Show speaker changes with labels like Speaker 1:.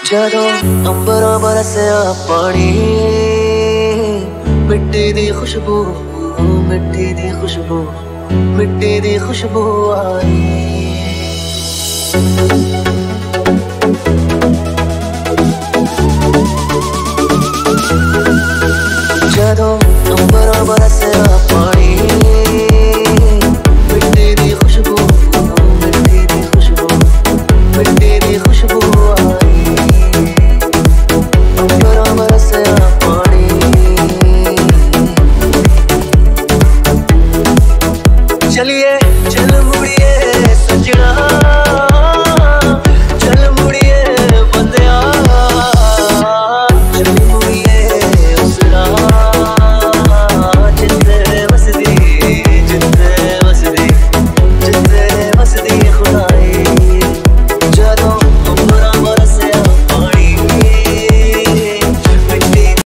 Speaker 1: जदों अंबरों बरसिया पानी, मिट्टी दी खुशबू, मिट्टी दी खुशबू, मिट्टी दी खुशबू आई। जदों अंबरों बरसिया पानी, मिट्टी दी खुशबू, मिट्टी दी खुशबू, मिट्टी दी खुशबू आई। अंबरों बरसिया पानी, चलिए चल मुड़िए सजना, चल मुड़िए बंदिया, चली